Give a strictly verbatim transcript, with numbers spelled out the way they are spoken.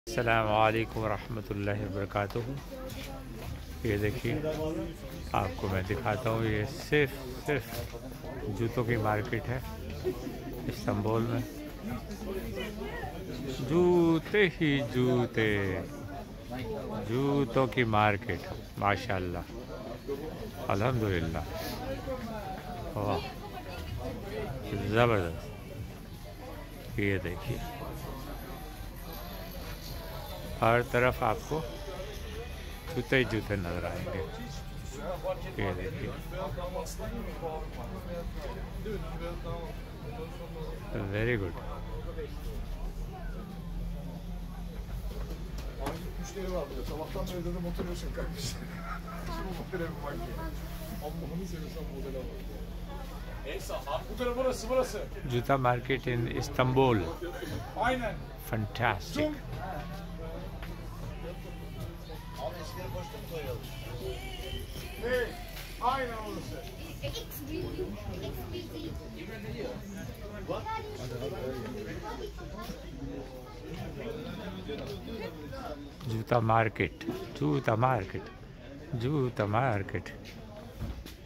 अस्सलामुअलैकुम रहमतुल्लाहि वबरकातुहू। ये देखिए, आपको मैं दिखाता हूँ। ये सिर्फ सिर्फ जूतों की मार्केट है इस्तांबुल में। जूते ही जूते, जूतों की मार्केट माशाल्लाह, अल्हम्दुलिल्लाह। वाह, ज़बरदस्त। ये देखिए, हर तरफ आपको जूते ही जूते नज़र आएंगे। ये देखिए, very good. Müşteri var burada. Sabahtan beri dedim oturuyorsun kardeşim. Şimdi modele bir bak ya. Allah'ını seversen modele bak. Neyse, bu taraf burası, burası. जूता market in Istanbul, Aynen. Fantastic. Hey, aynen orası. जूता market, जूता market, जूता market.